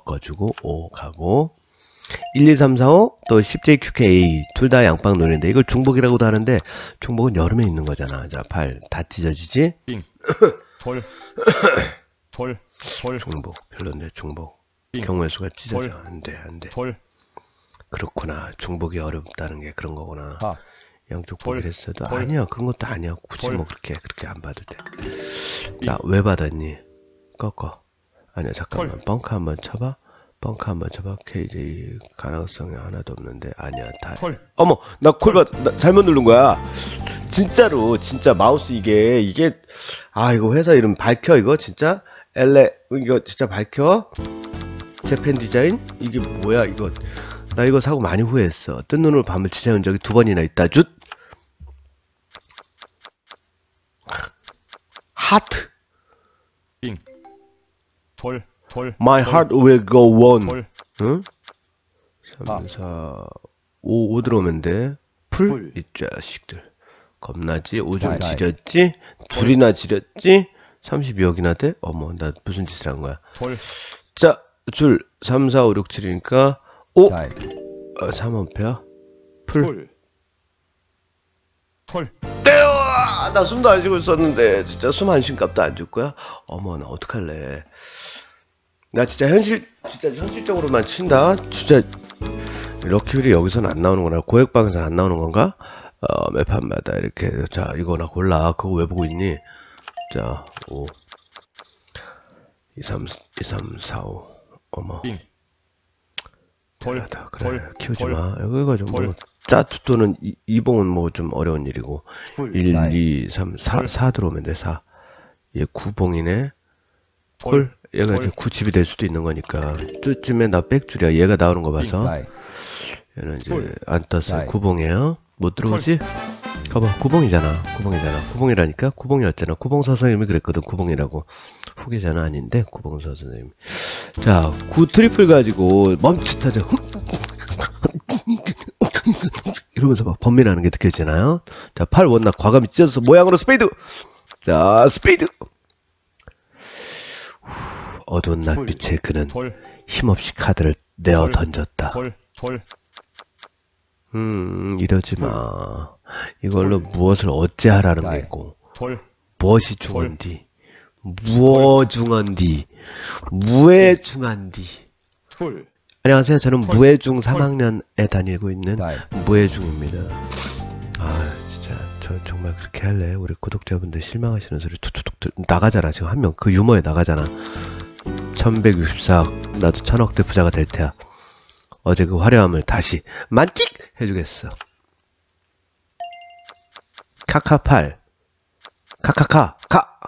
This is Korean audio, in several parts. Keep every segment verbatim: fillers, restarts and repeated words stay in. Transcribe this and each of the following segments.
바꿔주고 오 가고 일, 이, 삼, 사, 오 또 십 제이, 큐, 케이 둘 다 양방 노래인데 이걸 중복이라고도 하는데 중복은 여름에 있는 거잖아. 자, 팔 다 찢어지지? 볼, 볼, 볼. 중복 별론데 중복 경우의 수가 찢어져. 안돼 안돼. 그렇구나. 중복이 어렵다는 게 그런 거구나. 아. 양쪽 보기를 했어도 아니야 그런 것도 아니야. 굳이 뭐 그렇게 그렇게 안 봐도 돼. 자, 왜 받았니? 꺾어. 아니야 잠깐만. 벙커 한번 쳐봐. 벙커 한번 쳐봐. 케이제이 가능성이 하나도 없는데 아니야 다. 어머 나 콜 받 나 잘못 누른 거야. 진짜로 진짜 마우스 이게 이게 아 이거 회사 이름 밝혀 이거 진짜 엘레 이거 진짜 밝혀. 재팬 디자인 이게 뭐야 이거. 나 이거 사고 많이 후회했어. 뜬 눈으로 밤을 지새운 적이 두 번이나 있다. 쭌! 하트! 볼, 볼. My heart will go on. 볼. 응? 삼, 사, 오, 오 들어오면 돼. 풀? 이 자식들. 겁나지? 오 좀 지렸지? 둘이나 지렸지? 삼십이억이나 돼? 어머, 나 무슨 짓을 한 거야. 볼. 자, 줄. 삼, 사, 오, 육, 칠이니까 오! 어, 삼 원표야? 풀. 폴. 떼어! 나 숨도 안 쉬고 있었는데 진짜 숨 한 쉼값도 안 줄 거야? 어머 나 어떡할래. 나 진짜 현실 진짜 현실적으로만 친다. 진짜 럭키율이 여기서는 안 나오는구나. 고액방에서는 안 나오는 건가? 어, 매 판마다 이렇게. 자 이거나 골라. 그거 왜 보고 있니? 자 오 이, 삼, 이, 삼, 사, 오 어머 볼, 그래 키우지마. 여기가 좀 뭐 짜투 또는 이, 이봉은 뭐 좀 어려운 일이고. 일, 이, 삼, 사, 사 들어오면 돼. 사. 얘 구봉이네. 콜. 얘가 이제 구칩이 될 수도 있는 거니까. 쯤에 나 백줄이야. 얘가 나오는 거 봐서. 얘는 이제 안 떴어요. 구봉이에요. 못 들어오지? 봐봐. 구봉이잖아. 구봉이잖아. 구봉이라니까. 구봉이었잖아. 구봉서 선생님이 그랬거든. 구봉이라고. 후계자는 아닌데 구봉서 선생님. 자, 구 트리플 가지고 멈칫하자. 이러면서 막 번민하는 게 느껴지나요? 자, 팔 원낙 과감히 찢어서 모양으로 스페이드. 자, 스페이드. 후, 어두운 낮빛에 그는 힘없이 카드를 내어 던졌다. 음, 이러지 마. 이걸로 무엇을 어찌 하라는 게고. 무엇이 중한디? 무어 중한디? 무에 중한디? 안녕하세요. 저는 무예중 삼 학년에 다니고 있는 무예중입니다. 아 진짜 저 정말 그렇게 할래? 우리 구독자분들 실망하시는 소리 툭툭툭 나가잖아. 지금 한 명 그 유머에 나가잖아. 천백육십사억 나도 천억대 부자가 될 테야. 어제 그 화려함을 다시 만끽 해주겠어. 카카팔 카카카 카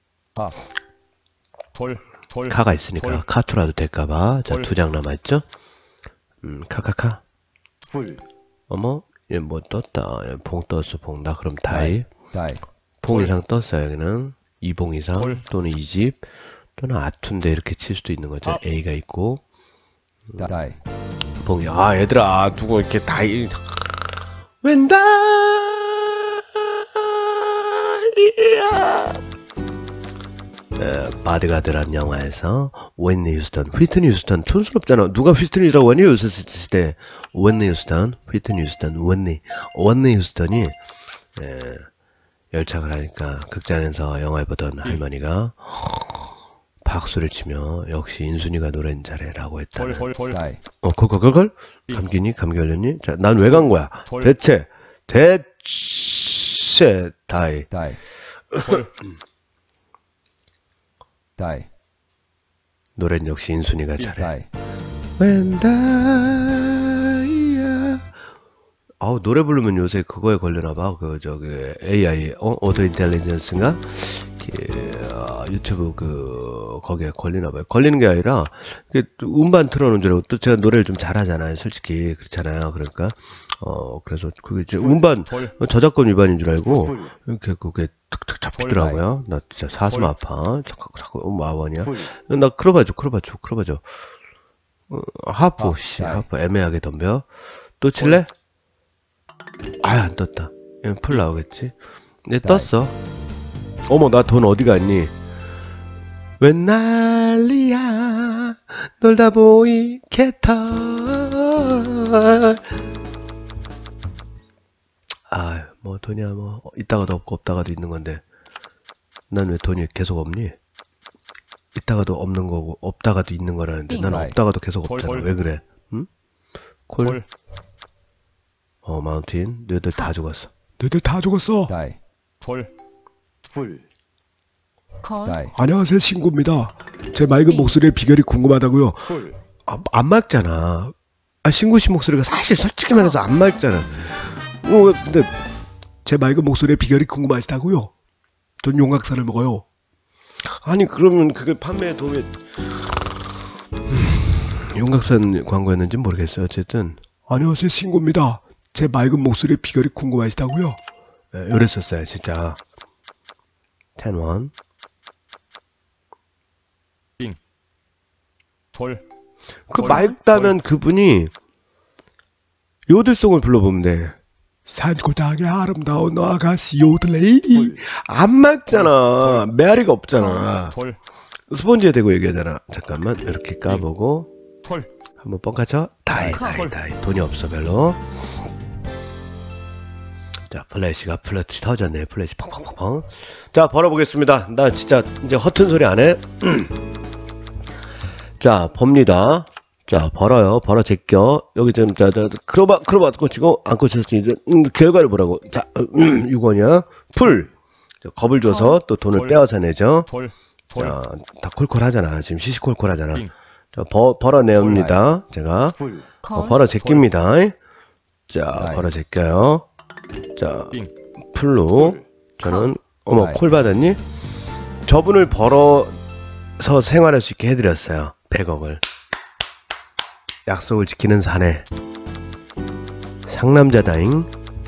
카가 있으니까 카투라도 될까봐. 자, 두 장 남아있죠? 음, 카카카. 어머, 얘 뭐 떴다. 얘 봉 떴어, 봉. 나 그럼 다이. 봉 이상 떴어요, 여기는. 이 봉 이상, 또는 이 집, 또는 아투인데 이렇게 칠 수도 있는 거죠. A가 있고. 음, 봉이. 아, 얘들아, 두고 이렇게 다이. 웬다! 이야! 에, 바드가드란 영화에서 웬니 휴스턴, 휘트니 휴스턴 촌스럽잖아. 누가 휘트니라고 하니 요새 시대. 웬니 휴스턴, 휘트니 휴스턴, 웬니 웬니 휴스턴이 에, 열창을 하니까 극장에서 영화를 보던 할머니가 박수를 치며 역시 인순이가 노래는 잘해라고 했잖아. 어, 걸걸걸걸? 감기니? 감기 걸렸니? 자, 난 왜 간 거야? 대체 대체 다이 다이. 노래는 역시 인순이가 잘해. 웬다이야. 아우 노래 부르면 요새 그거에 걸려나봐. 그 저기 에이아이 어 오토 인텔리전스인가? 그, 어, 유튜브 그 거기에 걸리나봐요. 걸리는 게 아니라 음반 틀어놓은 줄 알고 또 제가 노래를 좀 잘하잖아요. 솔직히 그렇잖아요. 그러니까 어 그래서 그게 이제 음반 저작권 위반인 줄 알고 이렇게 그게 툭툭 잡히더라고요. 나 진짜 사슴 아파. 자꾸 자꾸 마원이야. 나 크로바죠, 크로바죠, 크로바죠. 어, 하프, 씨, 하프 애매하게 덤벼. 또 칠래? 아, 안 떴다. 풀 나오겠지. 네, 떴어. 어머, 나 돈 어디 갔니? 웬 난리야. 놀다 보이 개탈. 아, 뭐 돈이야 뭐 있다가도 없고 없다가도 있는 건데 난 왜 돈이 계속 없니? 있다가도 없는 거고 없다가도 있는 거라는데 난 빙. 없다가도 계속 콜, 없잖아. 콜. 왜 그래? 응? 콜? 콜, 어, 마운틴. 너희들 다 죽었어. 너희들 다 죽었어. 다이, 콜, 풀, 콜, 다이, 안녕하세요, 신구입니다. 제 맑은 목소리의 비결이 궁금하다고요. 풀, 아, 안 맑잖아. 아, 신구 씨 목소리가 사실 솔직히 말해서 안 맑잖아. 어, 근데 제 맑은 목소리의 비결이 궁금하시다고요? 전 용각산을 먹어요. 아니 그러면 그게 판매에 도움이 용각산 광고였는지 모르겠어요. 어쨌든 안녕하세요, 신구입니다. 제 맑은 목소리의 비결이 궁금하시다고요? 네, 이랬었어요 진짜. 텐원 콜, 그 콜, 맑다면 그분이 요들송을 불러보면 돼. 산고장의 아름다운 아가씨 요들레이. 콜, 안 맑잖아. 메아리가 없잖아. 콜, 스펀지에 대고 얘기하잖아. 잠깐만 이렇게 까보고 콜, 한번 뻥카쳐. 다이 다이 콜. 다이. 돈이 없어 별로. 자, 플래시가 플래시 터졌네. 플래시 펑펑펑펑. 자, 벌어보겠습니다. 나 진짜 이제 허튼 소리 안 해. 자, 봅니다. 자, 벌어요. 벌어 제껴. 여기 좀, 자, 자, 크로바, 크로바 꽂히고, 안 꽂혔으니, 음, 결과를 보라고. 자, 음, 육 원이야. 풀. 자, 겁을 줘서 또 돈을 콜. 빼앗아 내죠. 콜, 콜, 자, 다 콜콜 하잖아. 지금 시시콜콜 하잖아. 빙. 자, 벌, 벌어내옵니다. 제가. 풀, 어, 콜, 벌어 제낍니다. 자, 다이. 벌어 제껴요. 자, 빙. 풀로. 콜, 저는, 어머, 다이. 콜 받았니? 저분을 벌어서 생활할 수 있게 해드렸어요. 백억을. 약속을 지키는 사내. 상남자다잉.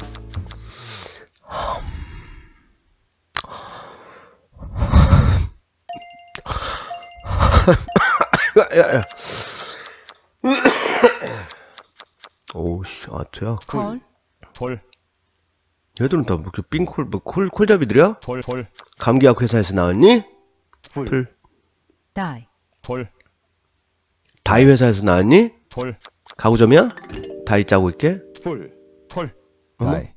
야, 야. 오우씨, 아트야. 콜, 콜, 얘들은 다 뭐, 이렇게 冰콜, 뭐, 콜, 콜잡이들이야? 콜, 콜, 감기약 회사에서 나왔니? 풀, 풀. 다이, 콜, 다이 회사에서 나왔니? 콜, 가구점이야? 다이 짜고 있게? 풀, 콜, 어머? 다이,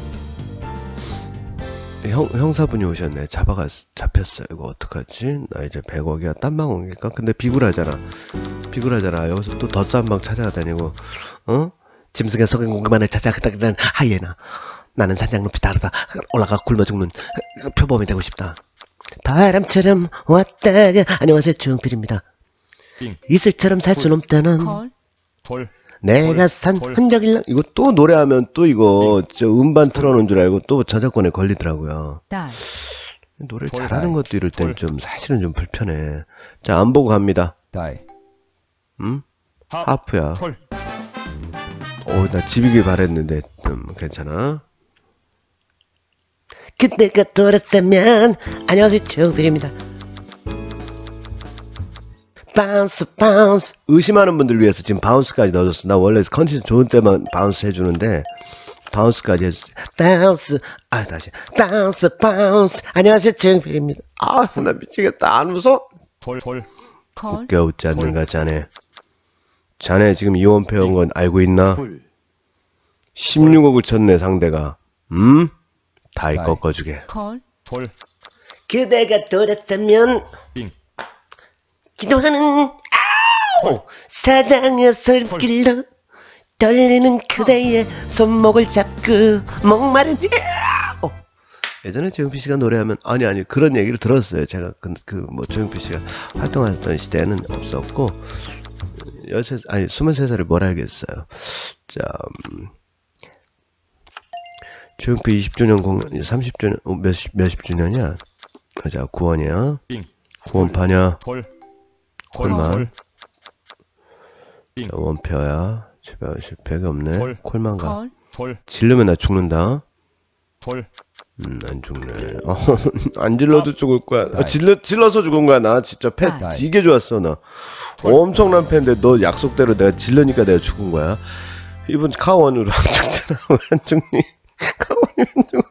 형, 형사분이 오셨네. 잡아가, 잡혔어요. 이거 어떡하지? 나 이제 백억이야. 딴방 옮길까? 근데 비굴하잖아. 비굴하잖아. 여기서 또 더 싼 방 찾아다니고, 어? 짐승의 속인 공간을 찾아 그닥그닥 하이에나. 나는 산장 높이 따르다 올라가 굶어 죽는 표범이 되고 싶다. 바람처럼 왔다가 안녕하세요, 조용필입니다. 빙. 이슬처럼 살 순 없다는 콜, 콜, 내가 콜, 산 콜. 흔적일랑. 이거 또 노래하면 또 이거 저 음반 틀어놓은 줄 알고 또 저작권에 걸리더라고요. 다이, 노래 콜. 잘하는 것도 이럴 땐 콜. 좀 사실은 좀 불편해. 자, 안 보고 갑니다. 다이, 음? 하, 하프야. 콜, 오, 나 집이길 바랬는데 좀 괜찮아. 그때가 돌았으면 안녕하세요, 조빌입니다. 바운스 바운스. 의심하는 분들 위해서 지금 바운스까지 넣어줬어. 나 원래 컨디션 좋은 때만 바운스 해주는데 바운스까지 해줬어. 바운스. 아, 다시 바운스 바운스. 안녕하세요, 조빌입니다. 아, 나 미치겠다. 안 웃어? 콜, 콜, 콜, 웃겨 웃지 않는가 자네. 자네 지금 이원표 온 건 알고 있나? 풀, 십육억을 쳤네 상대가. 음? 다이 다이. 꺾어주게. 콜, 콜, 그대가 돌았으면 빙. 기도하는 아우 사랑의 손길로 떨리는 그대의 손목을 잡고 목마른 아우. 예전에 조용필 씨가 노래하면 아니 아니 그런 얘기를 들었어요. 제가 그 그 뭐 조용필 씨가 활동하던 시대에는 없었고 열세 아니 스물세 살이 뭘 알겠어요. 자 음, 조용필 이십 주년 공연 삼십 주년 어, 몇십 몇십 주년이야? 자 구 원이야. 빙. 구 원 파냐? 콜, 콜만. 콜, 자, 원표야. 제발 백이 없네. 콜. 콜만 가. 콜, 콜, 질르면 나 죽는다. 콜, 음, 안 죽네. 어, 안 질러도 죽을 거야. 아, 다이. 질러, 질러서 죽은 거야. 나 진짜 패 다이. 되게 좋았어, 나. 콜. 엄청난 패인데 너 약속대로 내가 질르니까 내가 죽은 거야. 이분 카원으로 안 죽잖아. 왜 안 죽니? 카원이 안 죽어.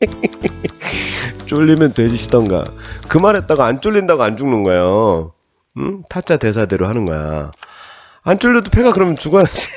쫄리면 돼지시던가. 그 말 했다가 안 쫄린다고 안 죽는 거예요. 응? 타짜 대사대로 하는 거야. 안 쫄려도 패가 그러면 죽어야지.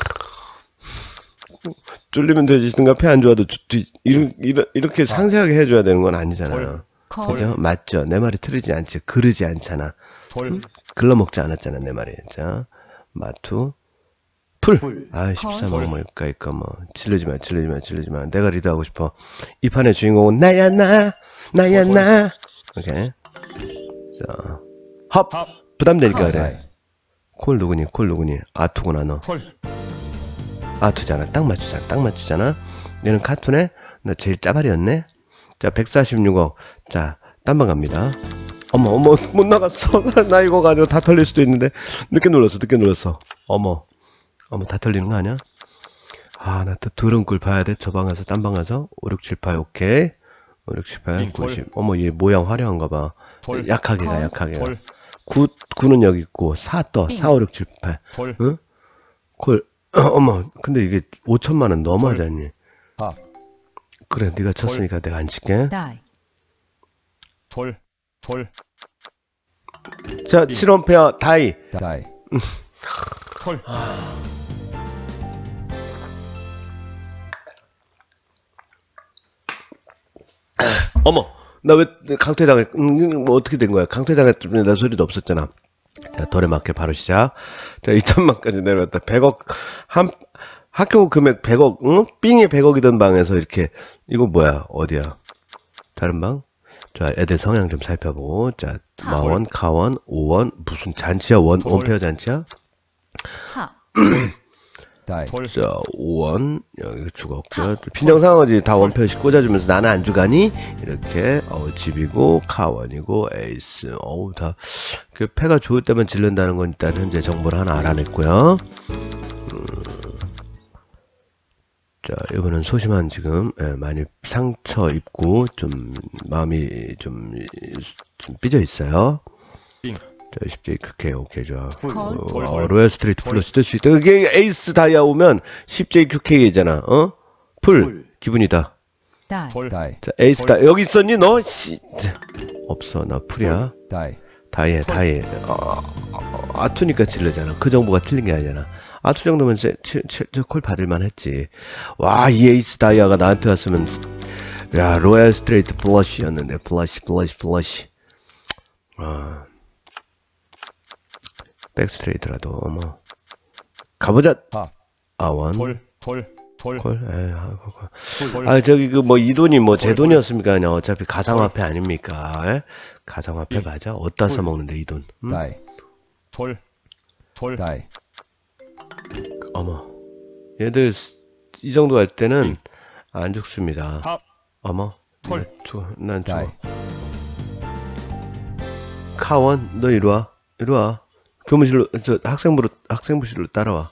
쫄리면 되지든가 패 안 좋아도 죽, 뒤, 이르, 이르, 이렇게 상세하게 해줘야 되는 건 아니잖아요. 콜, 그죠? 맞죠? 내 말이 틀리지 않지. 그르지 않잖아. 콜, 글러먹지 않았잖아, 내 말이. 자, 마투, 풀. 풀. 아, 콜. 십삼 억 뭘까, 이까 뭐. 질르지 마, 질르지 마, 질르지 마. 내가 리드하고 싶어. 이 판의 주인공은 나야, 나. 나야, 콜. 나. 오케이. 자, 헙. 합, 부담되니까 콜. 그래. 콜 누구니, 콜 누구니. 아투구나, 너. 콜, 아투잖아. 딱 맞추잖아. 딱 맞추잖아. 얘는 카툰에, 너 제일 짜발이었네. 자, 백사십육 억. 자, 딴방 갑니다. 어머, 어머, 못 나갔어. 나 이거 가지고 다 털릴 수도 있는데. 늦게 눌렀어, 늦게 눌렀어. 어머, 어머, 다 털리는 거 아니야? 아, 나 또 드럼 꿀 봐야 돼. 저 방 가서, 딴 방 가서. 오, 육, 칠, 팔, 오케이. 오, 육, 칠, 팔, 빙, 구십. 어머, 얘 모양 화려한가 봐. 콜, 약하게 가, 콜. 약하게 가. 콜, 구, 구는 여기 있고, 사 떠. 빙. 사, 오, 육, 칠, 팔. 콜, 응? 콜. 어머, 근데 이게 오천만 원 넘어가잖니. 합, 그래, 네가 쳤으니까 내가 안 칠게. 다이, 콜, 콜, 자, 칠 원 페어 다이. 다이, 콜, 어머, 나 왜 강퇴당했, 음, 뭐 어떻게 된 거야? 강퇴당했더니 나 소리도 없었잖아. 자, 덜에 맞게 바로 시작. 자, 이천만까지 내려왔다. 백억, 한, 학교 금액 백억, 응? 삥이 백억이던 방에서 이렇게, 이거 뭐야? 어디야? 다른 방? 자, 애들 성향 좀 살펴보고. 자, 마원, 카원, 오원, 무슨 잔치야? 원, 콜. 원페어 잔치야? 합, 다이, 콜, 자, 오원, 여기 죽었고요. 빈정상어지 다 원표씩 꽂아주면서 나는 안 주가니? 이렇게, 어, 집이고, 카원이고, 에이스. 어우, 다, 그, 패가 좋을 때만 질른다는 건 일단 현재 정보를 하나 알아냈고요. 음, 자, 이번엔 소심한 지금, 예, 많이 상처 입고, 좀, 마음이 좀, 좀 삐져 있어요. 빙, 자, 십 제 오케이, 오케이, 좋아. 콜, 콜, 어, 콜. 로얄 스트레이트 콜. 플러스 뜰 수 있다. 이게 에이스 다이아 오면 십 제이 큐케이잖아. 어? 풀. 풀. 기분이다. 다이, 콜, 다이, 자, 에이스 콜. 다 여기 있었니 너? 씨. 자, 없어. 나 풀이야. 다이, 다이에 콜. 다이에. 아, 아, 아투니까 질르잖아. 그 정보가 틀린 게 아니잖아. 아투 정도면 제, 제, 제, 제 콜 받을만 했지. 와, 이 에이스 다이아가 나한테 왔으면 야, 로얄 스트레이트 플러시였는데. 플러시 플러시 플러시. 아. 백스트레이트라도 어머 가보자. 합, 아원 콜, 콜, 콜, 콜. 에이, 아, 콜. 콜, 아 저기 그 뭐 이 돈이 뭐 제 콜, 돈이었습니까? 그냥 어차피 가상화폐 아닙니까? 에? 가상화폐 예. 맞아? 어디다 콜. 써먹는데 이 돈? 응? 다이, 콜, 콜, 다이, 어머 얘들 스- 이 정도 할 때는 빙. 안 죽습니다. 합, 어머 콜. 나 죽어. 난 다이, 죽어. 카원 너 이리 와. 이리 와. 교무실로 저 학생부로 학생부실로 따라와.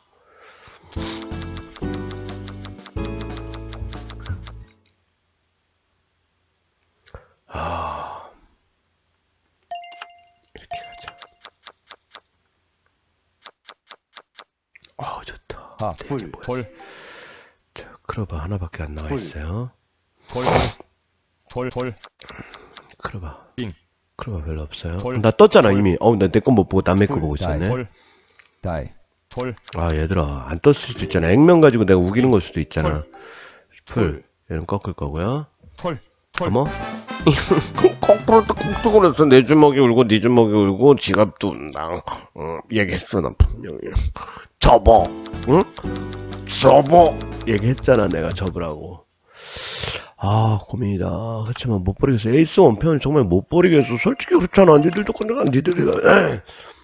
아 이렇게 가자. 아 좋다. 합, 이게 콜, 뭐야? 콜, 자, 크로바 하나밖에 안 나와 콜. 있어요. 콜, 콜, 콜, 크로바. 빙. 크로바 별로 없어요. 콜. 나 떴잖아 콜. 이미. 어우 나 내 건 못 보고 남의 거 콜. 보고 있었네. 콜, 다이, 콜, 아 얘들아 안 떴을 수도 있잖아. 액면 가지고 내가 우기는 걸 수도 있잖아. 풀. 얘는 꺾을 거고요. 콜, 콜, 어머? kok부를 콕tuk을 해서 내 주먹이 울고 네 주먹이 울고 지갑도 운다. 어, 얘기했어 나 분명히. 접어. 응? 접어. 얘기했잖아 내가 접으라고. 아 고민이다. 그렇지만 못 버리겠어. 에이스 원편은 정말 못 버리겠어. 솔직히 그렇잖아. 니들도 건드가 니들이 에이.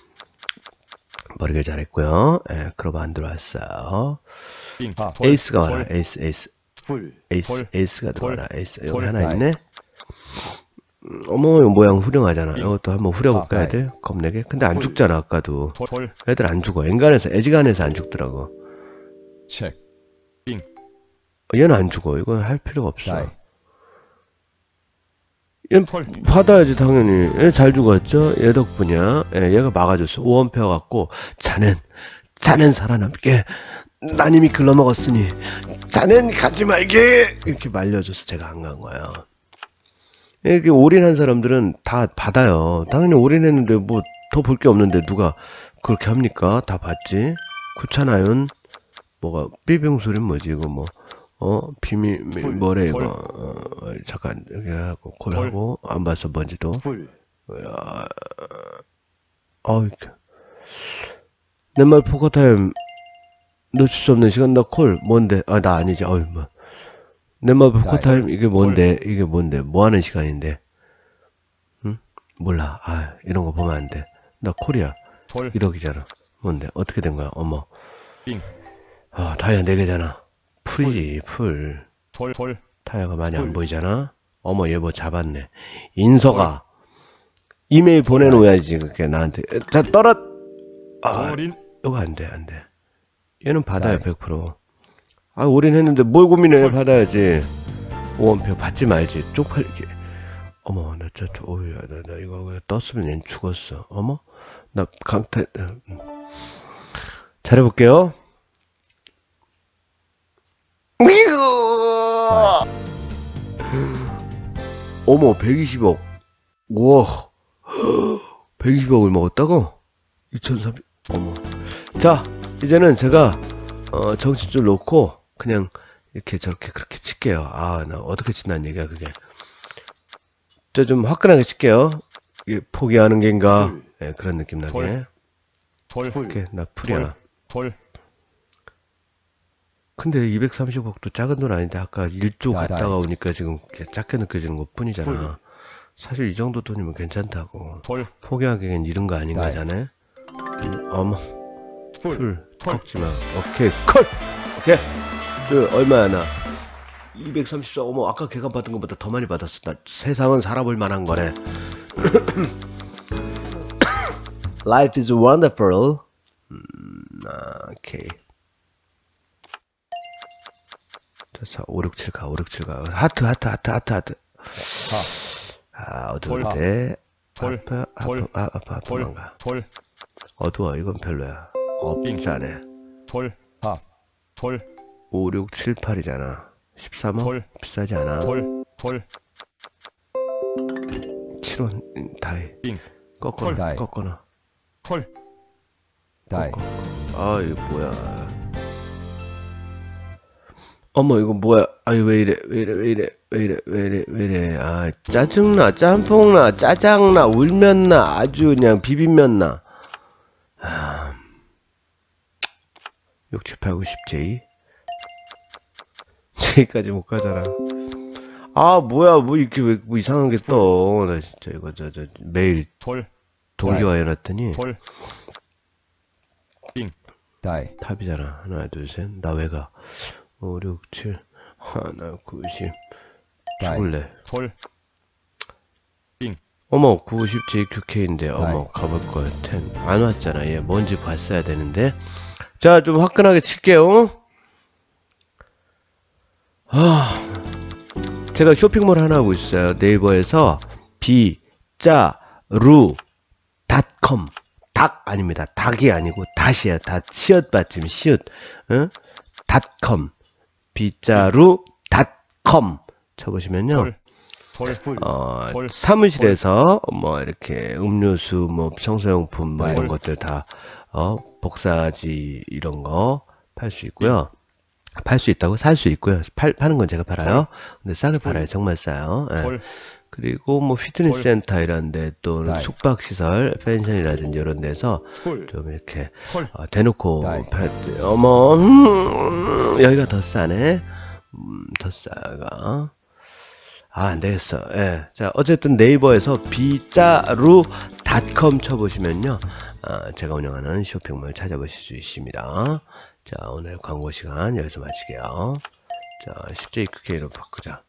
버리길 잘했고요. 에, 그럼 안 들어왔어요. 빙, 합, 콜, 에이스가 와라. 콜, 에이스 에이스 풀, 에이스 콜. 에이스가 콜. 들어와라. 에이스 여기 콜. 하나 다이. 있네. 음, 어머 이거 모양 훌륭하잖아. 빙. 이것도 한번 후려볼까 아, 애들? 겁내게? 근데 안 콜. 죽잖아 아까도. 콜, 콜, 애들 안 죽어. 엔간에서 애지간해서 안 죽더라고. 체크, 어, 얘는 안 죽어. 이건 할 필요가 없어. 다이, 얘는 콜. 받아야지 당연히. 얘 잘 죽었죠? 얘 덕분이야. 예, 얘가 막아줬어. 오원표 갖고 자넨 자넨 살아남게 난 이미 글러먹었으니 자넨 가지 말게 이렇게 말려줘서 제가 안 간 거예요. 이렇게 올인한 사람들은 다 받아요. 당연히 올인했는데 뭐 더 볼 게 없는데 누가 그렇게 합니까? 다 봤지? 그렇잖아요. 뭐가 삐빙 소리는 뭐지 이거 뭐 어 비밀 콜, 뭐래 콜. 이거 어, 잠깐 여기 하고 콜하고 안 봤어 뭔지도. 콜. 야, 어 이렇게 내 말 포커 타임 놓칠 수 없는 시간 나 콜 뭔데? 아 나 아니지. 어이 뭐 내 말 포커 타임 이게 뭔데? 이게 뭔데? 뭐 하는 시간인데? 응? 몰라. 아 이런 거 보면 안 돼. 나 콜이야. 콜. 일억이잖아. 뭔데? 어떻게 된 거야? 어머. 빙. 아 타이어 네 개잖아. 풀이지 풀. 콜. 콜. 타이어가 많이 안 풀. 보이잖아. 어머 얘 뭐 잡았네. 인서가 이메일 보내놓아야지 그렇게 나한테. 자 떨어. 아 올인. 이거 안 돼, 안 돼. 얘는 받아요, 나이. 백 퍼센트. 아, 올인했는데 뭘 고민해, 받아야지. 오원표 받지 말지, 쪽팔리게. 어머, 나 저, 저, 어우야, 나, 나 이거 왜 떴으면 얘는 죽었어. 어머? 나 강타, 음. 잘해볼게요. 어머, 백이십억. 우와. 백이십억을 먹었다고? 이천삼백. 어머. 자, 이제는 제가 어, 정신줄 놓고 그냥 이렇게 저렇게 그렇게 칠게요. 아, 나 어떻게 친다는 얘기야 그게. 저 좀 화끈하게 칠게요. 이게 포기하는 게인가? 네, 그런 느낌 나게. 콜. 이렇게 나 풀이야. 콜. 근데 이백삼십억도 작은 돈 아닌데 아까 일조 나이. 갔다가 오니까 지금 이렇게 작게 느껴지는 것 뿐이잖아. 콜. 사실 이 정도 돈이면 괜찮다고. 콜. 포기하기엔 이른 거 아닌 나이. 거잖아요. 음, 어머. 콜. 풀 콜. 꺾지 마. 오케이 콜. 오케이. 그 얼마야 나? 이백삼십사. 어머 아까 걔가 받은 것보다 더 많이 받았어. 나 세상은 살아볼 만한 거네. Life is wonderful. 음, 아, 오케이. 자, 오, 육, 칠 가, 오, 육, 칠 가. 하트, 하트, 하트, 하트, 하트. 아, 어두울 콜. 때. 콜. 아파, 아파, 콜. 아, 아파, 콜. 도망가. 콜. 어두워, 이건 별로야. 어, 비싸네. 콜. 하. 콜. 오, 육, 칠, 팔이잖아. 십삼억? 콜. 비싸지 않아? 콜. 콜. 칠원, 다이. 빙. 꺾어놔, 콜. 다이. 꺾어놔. 콜. 다이. 아, 이거 뭐야. 어머, 이거 뭐야. 아이, 왜 이래, 왜 이래, 왜 이래, 왜 이래, 왜 이래, 왜 이래. 아, 짜증나, 짬뽕나, 짜장나, 울면나, 아주 그냥 비빔면나. 아, 육, 칠, 팔, 구, 십, 제이. 제이까지 못 가잖아. 아, 뭐야, 뭐 이렇게 왜, 뭐 이상한 게 떠. 나 진짜 이거, 저, 저, 매일 콜. 동기화 해놨더니. 콜. 빙. 다이. 탑이잖아. 하나, 둘, 셋. 나 왜 가? 오, 육, 칠. 하나, 구십. 다이. 죽을래. 콜. 어머, 구십 제이큐케이인데, 어머, 다이. 가볼걸. 텐. 안 왔잖아. 얘 뭔지 봤어야 되는데. 자, 좀 화끈하게 칠게요. 아, 제가 쇼핑몰 하나 하고 있어요. 네이버에서 비자루 닷컴. 닭 아닙니다. 닭이 아니고 닷이에요. 닷. 시옷 받침, 시옷. 응? 닷컴. 비자루 닷컴. 쳐보시면요. 콜. 콜. 콜. 어, 콜. 사무실에서 뭐 이렇게 음료수, 뭐 청소용품 뭐 이런 콜. 것들 다 어, 복사지 이런 거 팔 수 있고요. 팔 수 있다고 살 수 있고요. 팔, 파는 건 제가 팔아요. 근데 싸게 팔아요. 정말 싸요. 예. 콜. 그리고 뭐 피트니스 콜. 센터 이런 데 또는 다이. 숙박 시설, 펜션이라든지 이런 데서 콜. 좀 이렇게 콜. 어, 대놓고 다이. 팔 때, 어머 음, 여기가 더 싸네. 음, 더 싸가. 아, 안 되겠어. 예. 자, 어쨌든 네이버에서 비자루 닷컴 쳐보시면요. 아, 제가 운영하는 쇼핑몰 찾아보실 수 있습니다. 자, 오늘 광고 시간 여기서 마칠게요. 자, 십 제이큐케이로 바꾸자.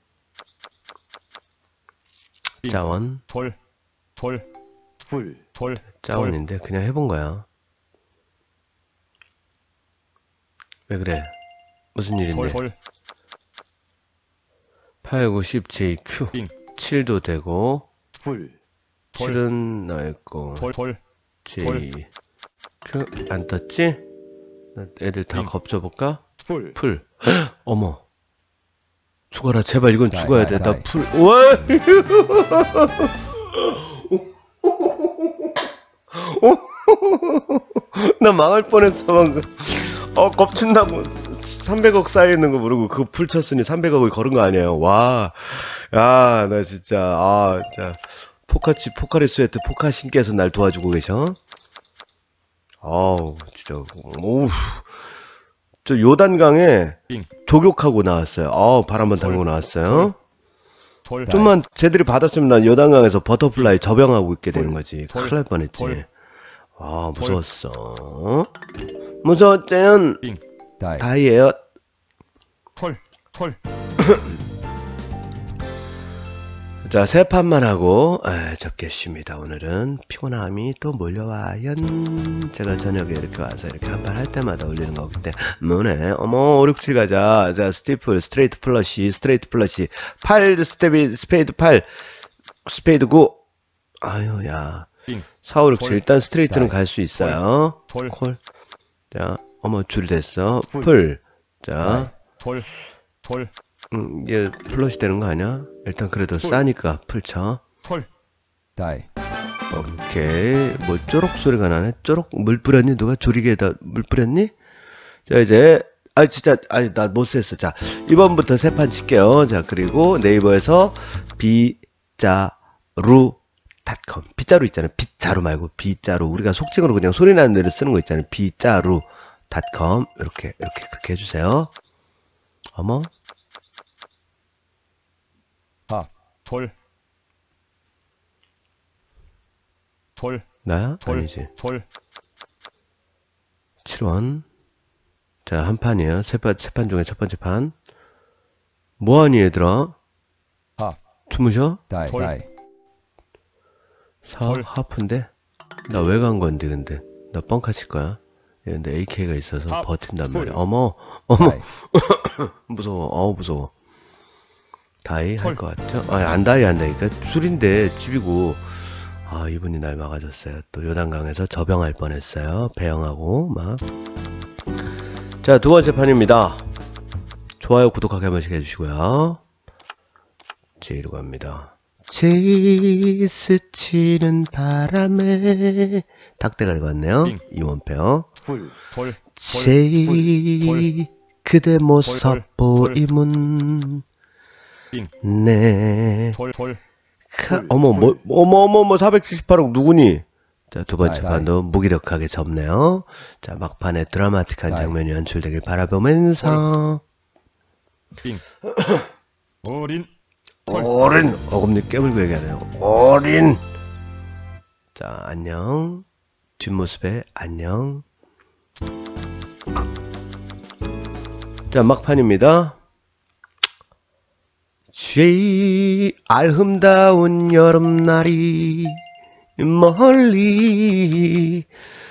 짜원. 콜. 콜. 풀. 콜. 짜원인데 그냥 해본 거야. 왜 그래? 무슨 일인데? 콜. 콜. 팔, 구, 십 제이큐. 빙. 칠도 되고, 풀. 콜. 칠은 나있고, 콜. 콜. 제이. 큐, 안 떴지? 나 애들 다 빙. 겁줘볼까? 풀. 풀. 헉, 어머. 죽어라. 제발 이건 다이, 죽어야 돼. 다이, 나 다이. 풀. 와! 나 망할 뻔했어 방금. 어 겁친다고 삼백억 쌓여있는 거 모르고 그거 풀 쳤으니 삼백억을 걸은 거 아니에요. 와, 야, 나 진짜 아 진짜 포카치 포카리 스웨트 포카 신께서 날 도와주고 계셔. 아우 진짜 오우 저 요단강에 빙. 조격하고 나왔어요. 아우 발 한번 담고 나왔어요. 볼, 좀만 제대로 받았으면 난 요단강에서 버터플라이 접영하고 있게 되는 거지. 볼, 큰일 날 뻔했지. 볼. 아 무서웠어. 무서웠대요. 빙. die, 다이에요. 콜, 콜, 자, 세 판만 하고 에, 접겠습니다. 오늘은 피곤함이 또 몰려와요. 제가 저녁에 이렇게 와서 이렇게 한 판 할 때마다 올리는 거기 때문에 어머 오, 육, 칠 가자. 자, 스티플, 스트레이트 플러시, 스트레이트 플러시, 팔, 스테비, 스페이드 팔, 스페이드 구. 아유, 야. 빙. 사, 오, 육, 칠 볼. 일단 스트레이트는 다이. 갈 수 있어요. 볼, 콜. 자, 어머 줄 됐어. 풀. 자, 볼, 볼, 음, 이게 플러시 되는 거 아니야? 일단 그래도 풀. 싸니까 풀 쳐. 콜, die, 오케이. 뭐 쪼록 소리가 나네. 쪼록 물 뿌렸니? 누가 조리개에다 물 뿌렸니? 자 이제 아 진짜 아니 나 못 셌어. 자 이번부터 세 판 칠게요. 자 그리고 네이버에서 비자루 닷컴 빗자루 있잖아요. 빗자루 말고 비자루 우리가 속칭으로 그냥 소리 나는 대로 쓰는 거 있잖아요. 비자루 닷컴 이렇게 이렇게 그렇게 해주세요. 어머 hop, 볼, 볼, 나야? 볼, 아니지. 볼, 칠 원. 자, 한 판이에요. 세 판, 세 판 중에 첫 번째 판. 뭐하니, 얘들아? hop, 주무셔? die, 볼. die, 사, 헐. 하프인데? 나 왜 간 건데, 근데? 나 뻥카 칠 거야. 얘 근데 에이케이가 있어서 하, 버틴단 볼. 말이야. 어머, 어머, die, 무서워. 어우, 무서워. 다이 할 헐. 것 같죠? 아, 안 다이 한다니까. 술인데, 집이고. 아, 이분이 날 막아줬어요. 또 요단강에서 접영할 뻔했어요. 배영하고, 막. 자, 두 번째 판입니다. 좋아요, 구독하기 한 번씩 해주시고요. 제이로 갑니다. 제이 스치는 바람에 닭대가리 같네요. 빙. 이원표. 볼, 볼, 제이 그대 모습 볼. 보이문 빙. 네. 볼, 볼, 카- 볼. 어머 뭐 어머 어머 뭐 사백칠십팔억 누구니? 자, 두 번째 나이, 나이. 판도 무기력하게 접네요. 자, 막판에 드라마틱한 나이. 장면이 연출되길 바라보면서 빙. 올인, 어린 어금니 깨물고 얘기하네요. 어린. 자, 안녕. 뒷모습에 안녕. 자, 막판입니다. 제일 알흠다운 여름날이 멀리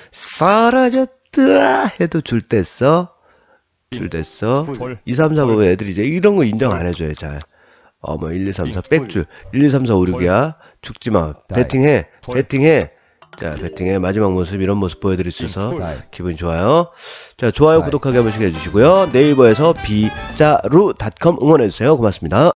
사라졌다 해도 줄 뗐어. 줄 뗐어. 볼, 이, 삼, 사 보면 애들이 이제 이런 거 인정 안 해줘요, 잘. 어, 뭐, 일, 이, 삼, 사 백줄. 일, 이, 삼, 사, 오, 육이야. 죽지 마. 다이. 배팅해. 볼. 배팅해. 자, 배팅해. 마지막 모습, 이런 모습 보여드릴 수 있어서 die, 기분이 좋아요. 자, 좋아요, 다이. 구독하기 한 번씩 해주시고요. 네이버에서 비자루 닷컴 응원해주세요. 고맙습니다.